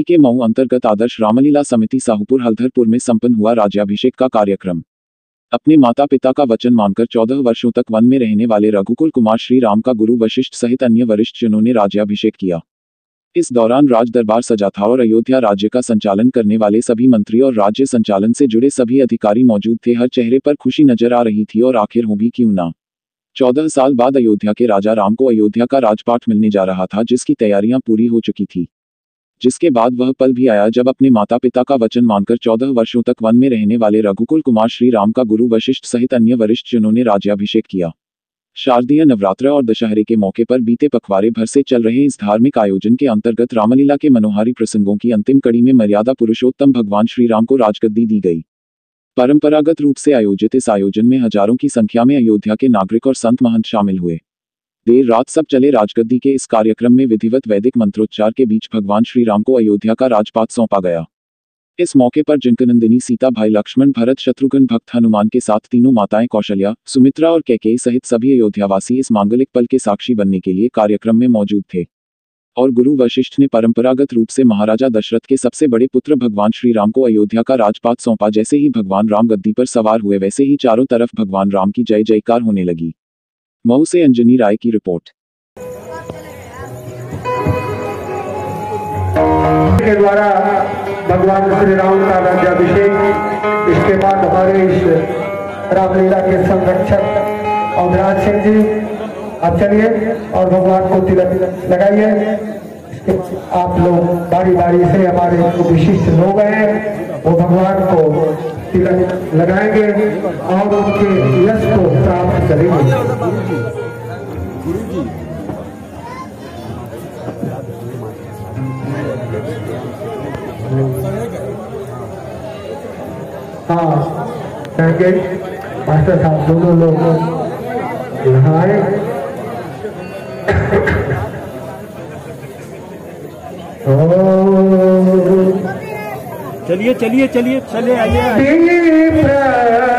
के मऊ अंतर्गत आदर्श रामलीला समिति साहूपुर हल्धरपुर में संपन्न हुआ राज्याभिषेक का कार्यक्रम। अपने माता पिता का वचन मानकर 14 वर्षों तक वन में रहने वाले रघुकुल कुमार श्री राम का गुरु वशिष्ठ सहित अन्य वरिष्ठ जनों ने राज्याभिषेक किया। इस दौरान राज दरबार सजा था और अयोध्या राज्य का संचालन करने वाले सभी मंत्री और राज्य संचालन से जुड़े सभी अधिकारी मौजूद थे। हर चेहरे पर खुशी नजर आ रही थी और आखिर हो भी क्यों ना, 14 साल बाद अयोध्या के राजा राम को अयोध्या का राजपाट मिलने जा रहा था, जिसकी तैयारियां पूरी हो चुकी थी। जिसके बाद वह पल भी आया जब अपने माता पिता का वचन मानकर 14 वर्षों तक वन में रहने वाले रघुकुल कुमार श्री राम का गुरु वशिष्ठ सहित अन्य वरिष्ठ जनों ने राज्याभिषेक किया। शारदीय नवरात्र और दशहरे के मौके पर बीते पखवाड़े भर से चल रहे इस धार्मिक आयोजन के अंतर्गत रामलीला के मनोहारी प्रसंगों की अंतिम कड़ी में मर्यादा पुरुषोत्तम भगवान श्री राम को राजगद्दी दी गई। परंपरागत रूप से आयोजित इस आयोजन में हजारों की संख्या में अयोध्या के नागरिक और संत महंत शामिल हुए। देर रात सब चले राजगद्दी के इस कार्यक्रम में विधिवत वैदिक मंत्रोच्चार के बीच भगवान श्री राम को अयोध्या का राजपाट सौंपा गया। इस मौके पर जनकनंदिनी सीता, भाई लक्ष्मण, भरत, शत्रुघ्न, भक्त हनुमान के साथ तीनों माताएं कौशल्या, सुमित्रा और कैकेयी सहित सभी अयोध्यावासी इस मांगलिक पल के साक्षी बनने के लिए कार्यक्रम में मौजूद थे। और गुरु वशिष्ठ ने परंपरागत रूप से महाराजा दशरथ के सबसे बड़े पुत्र भगवान श्री राम को अयोध्या का राजपाट सौंपा। जैसे ही भगवान राम गद्दी पर सवार हुए वैसे ही चारों तरफ भगवान राम की जय जयकार होने लगी। मऊ से अंजनी राय की रिपोर्ट। के द्वारा भगवान श्री राम का राज्याभिषेक, इसके बाद हमारे इस रामलीला के संरक्षक अवधराज सिंह जी, आप चलिए और भगवान को तिलक लगाइए। आप लोग बारी बारी से हमारे जो विशिष्ट लोग हैं वो भगवान को तिलक लगाएंगे और उनके यश को प्राप्त करेंगे। हाँ, कहेंगे मास्टर साहब दोनों लोग यहाँ आए। चलिए चलिए चलिए चले आइए।